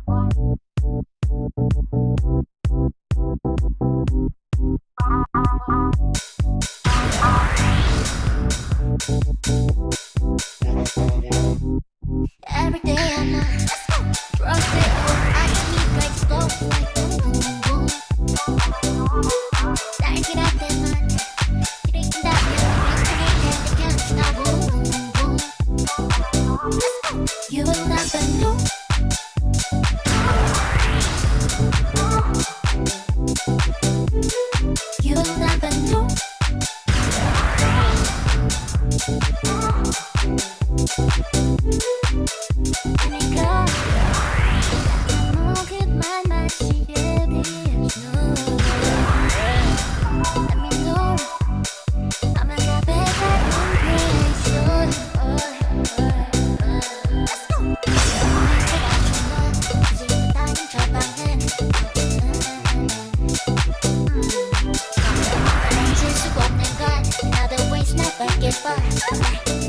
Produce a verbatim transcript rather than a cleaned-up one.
Every day I'm a drunk bit. I just need breaks go like boom boom boom. Starting at the money, drinking that milk, drinking it and can't stop boom boom boom. You will never know. You will never know. Never give up.